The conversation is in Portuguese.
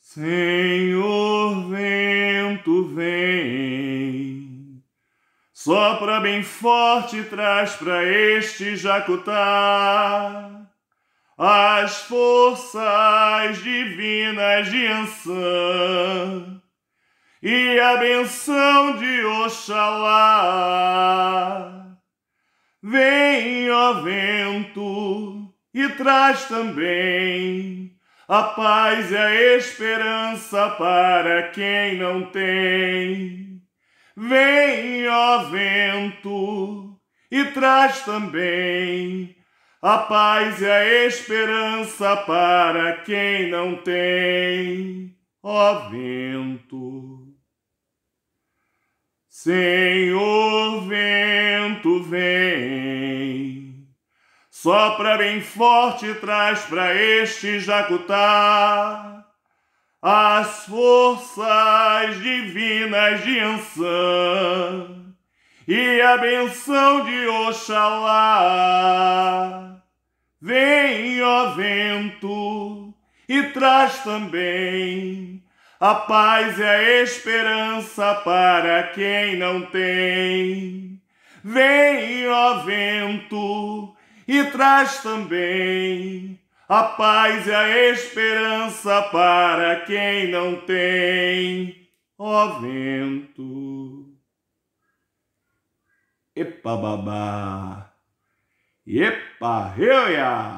Senhor, vento vem, sopra bem forte e traz pra este Jacutá as forças divinas de Ansã e a benção de Oxalá. Vem, ó vento, e traz também a paz e a esperança para quem não tem. Vem, ó vento, e traz também a paz e a esperança para quem não tem. Ó vento. Senhor, vento vem, sopra bem forte e traz para este Jacutá as forças divinas de Ansã e a benção de Oxalá. Vem, ó vento, e traz também a paz e a esperança para quem não tem. Vem, ó vento, e traz também a paz e a esperança para quem não tem. Ó vento. Epa babá. Epa, reuia.